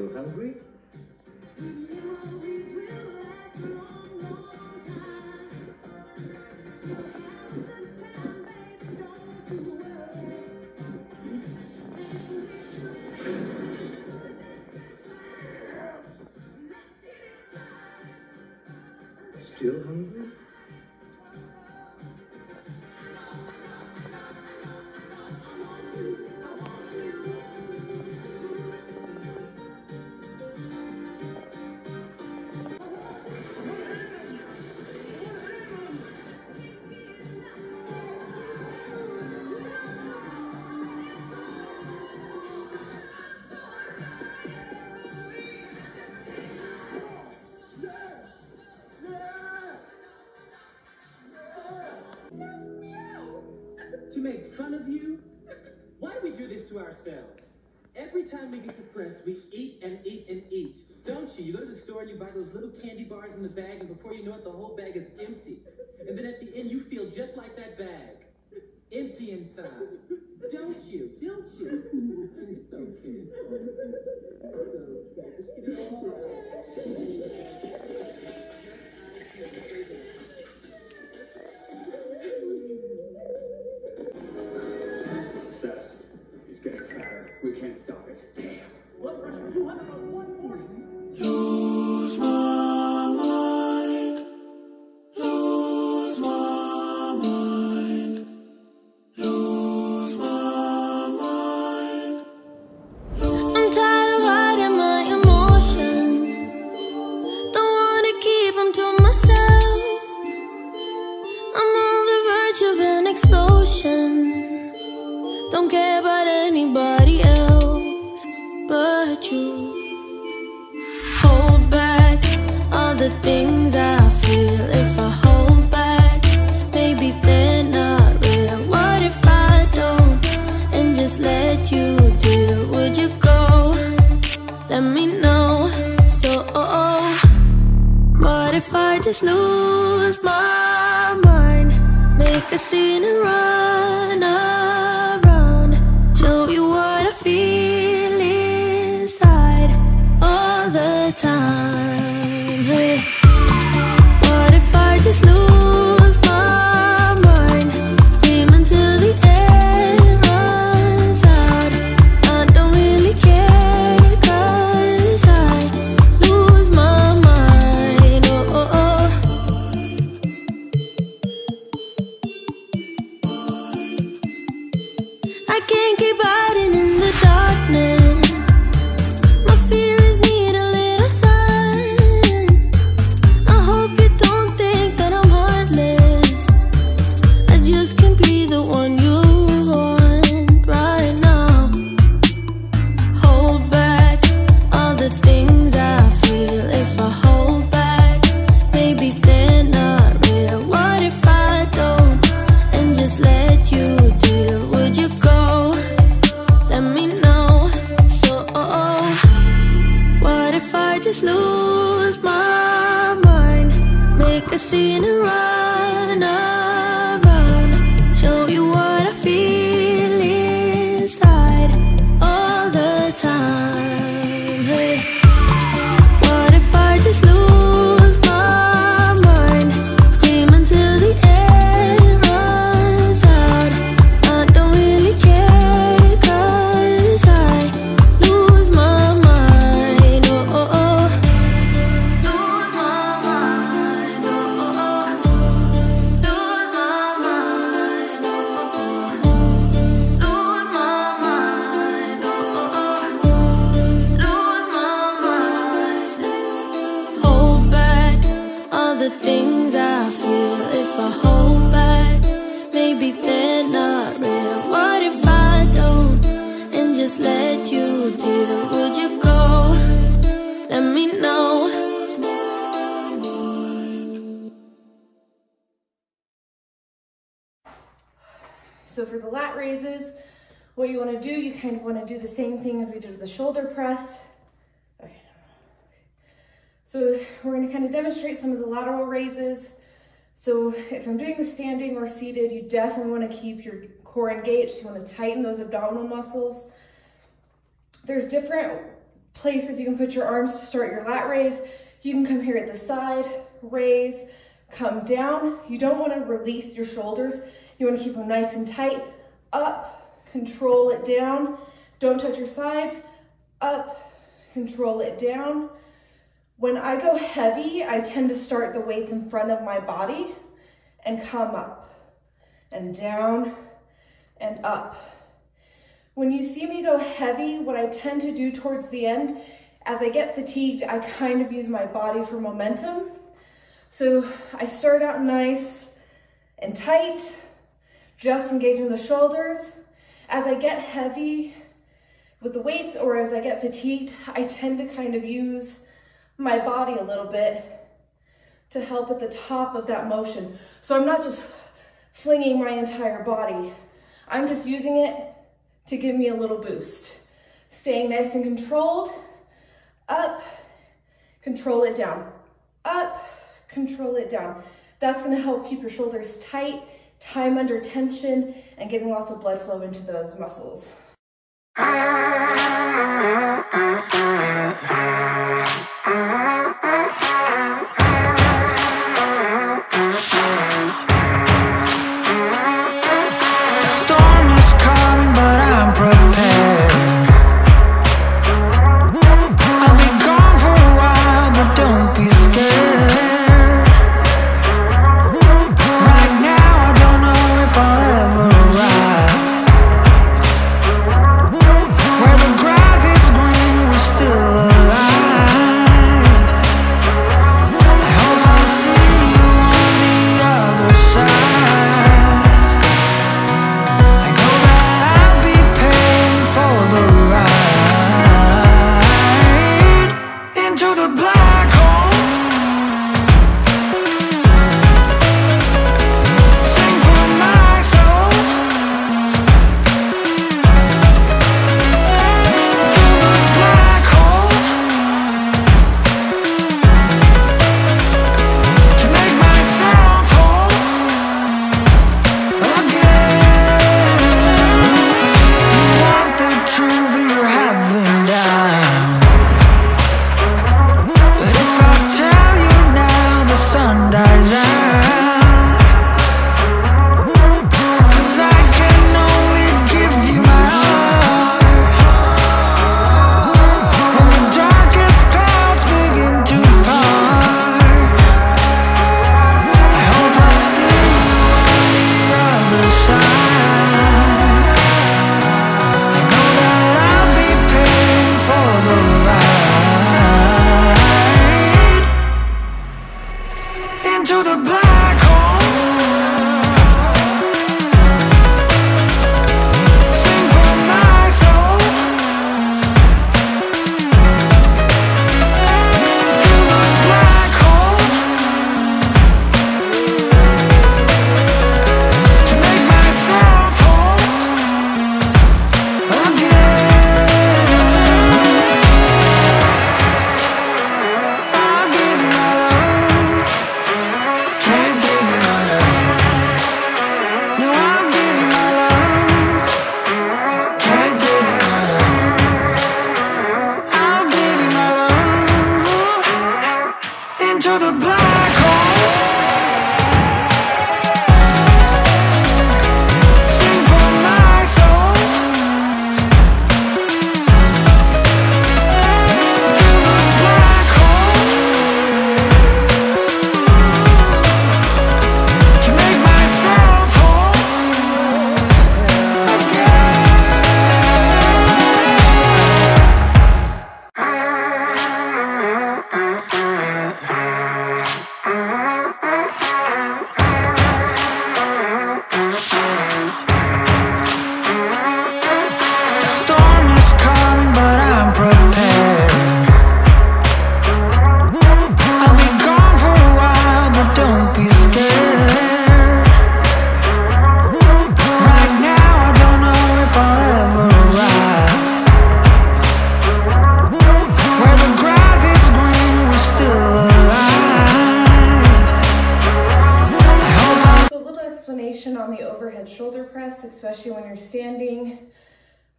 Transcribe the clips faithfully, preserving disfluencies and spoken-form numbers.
Still hungry? Still hungry? To make fun of you? Why do we do this to ourselves? Every time we get depressed, we eat and eat and eat. Don't you? You go to the store and you buy those little candy bars in the bag, and before you know it, the whole bag is empty. And then at the end, you feel just like that bag. Empty inside. Don't you? Don't you? It's okay. It's okay. Just get it all Fast. He's getting fatter. We can't stop it. Damn. Blood pressure two hundred on one forty. Lose my mind. Lose my mind. Lose my mind. I'm tired of hiding my emotions. Don't wanna keep them to myself. I'm on the verge of an explosion. Don't care about anybody else but you. Hold back all the things I feel. If I hold back, maybe they're not real. What if I don't and just let you deal? Would you go? Let me know. So what if I just lose my mind? Make a scene and run around. Show you what I feel inside all the time. Hey. What if I just lose my mind? Scream until the air runs out. I don't really care, 'cause I lose my mind. Oh, oh, oh. I can't keep hiding in the darkness. My feelings need a little sun. I hope you don't think that I'm heartless. I just can't be the one you want right now. Hold back all the things I feel. If I hold back, maybe they're not real. What if I don't and just let you deal? Would you go? Let me know. So what if I just lose my mind? Make a scene and run around. Show you what I feel inside all the time. Hey. What if I just lose my mind? Scream until the air runs out. I don't really care, 'cause I lose my mind. Oh, oh, oh. Lose my mind. Oh, oh, oh. Lose my mind. Oh, oh, oh. Lose my mind. Oh, oh, oh. Lose my mind. Hold back all the things I feel. If I hold back, maybe they're not real. What if I don't and just let you deal? Would you go? Let me know. So for the lat raises, what you want to do, you kind of want to do the same thing as we did with the shoulder press. Okay. So we're going to kind of demonstrate some of the lateral raises. So if I'm doing the standing or seated, you definitely want to keep your core engaged. You want to tighten those abdominal muscles. There's different places you can put your arms to start your lat raise. You can come here at the side, raise, come down. You don't want to release your shoulders. You want to keep them nice and tight. Up, control it down. Don't touch your sides. Up, control it down. When I go heavy, I tend to start the weights in front of my body and come up and down and up. When you see me go heavy, what I tend to do towards the end, as I get fatigued, I kind of use my body for momentum. So I start out nice and tight, just engaging the shoulders. As I get heavy with the weights or as I get fatigued, I tend to kind of use my body a little bit to help at the top of that motion. So I'm not just flinging my entire body. I'm just using it to give me a little boost. Staying nice and controlled. Up, control it down. Up, control it down. That's gonna help keep your shoulders tight, time under tension, and getting lots of blood flow into those muscles.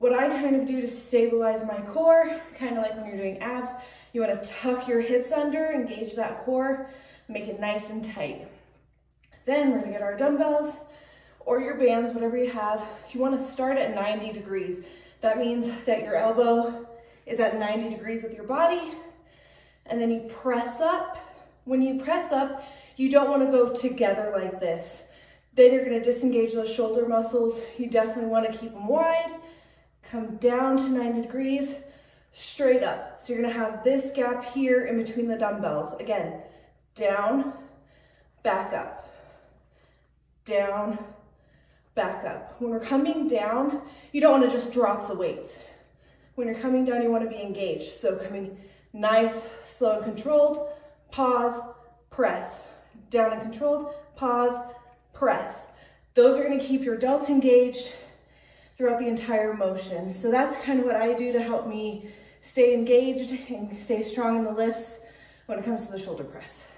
What I kind of do to stabilize my core, kind of like when you're doing abs, you want to tuck your hips under, engage that core, make it nice and tight. Then we're gonna get our dumbbells or your bands, whatever you have. You want to start at ninety degrees. That means that your elbow is at ninety degrees with your body, and then you press up. When you press up, you don't want to go together like this. Then you're going to disengage those shoulder muscles. You definitely want to keep them wide. Come down to ninety degrees, straight up. So you're going to have this gap here in between the dumbbells. Again, down, back up. Down, back up. When we're coming down, you don't want to just drop the weights. When you're coming down, you want to be engaged. So coming nice, slow and controlled, pause, press. Down and controlled, pause, press. Those are going to keep your delts engaged throughout the entire motion. So that's kind of what I do to help me stay engaged and stay strong in the lifts when it comes to the shoulder press.